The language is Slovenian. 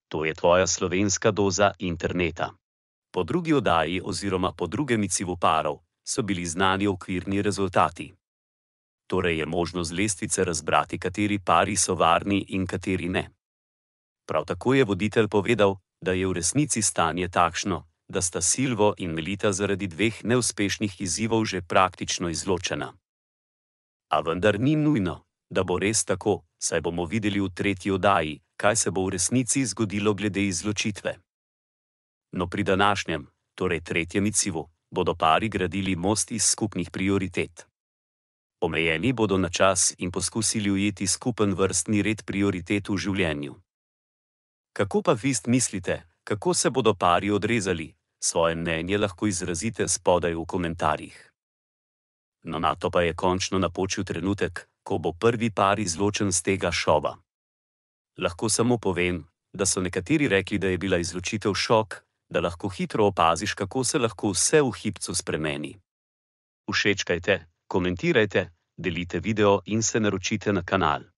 To je tvoja slovenska doza interneta. Po drugi oddaji oziroma po drugem izzivu parov so bili znani okvirni rezultati. Torej je možno z lestvice razbrati, kateri pari so varni in kateri ne. Prav tako je voditelj povedal, da je v resnici stanje takšno, da sta Silvo in Melita zaradi dveh neuspešnih izzivov že praktično izločena. A vendar ni nujno, da bo res tako, saj bomo videli v tretji oddaji, kaj se bo v resnici zgodilo glede izločitve. No, pri današnjem, torej tretjem izzivu, bodo pari gradili most iz skupnih prioritet. Omejeni bodo na čas in poskusili ujeti skupen vrstni red prioritet v življenju. Kako pa vi mislite, kako se bodo pari odrezali? Svoje mnenje lahko izrazite spodaj v komentarjih. No, nato pa je končno napočil trenutek, ko bo prvi par izločen z tega šova. Lahko samo povem, da so nekateri rekli, da je bila izločitev šok, da lahko hitro opaziš, kako se lahko vse v hipcu spremeni. Všečkajte, komentirajte, delite video in se naročite na kanal.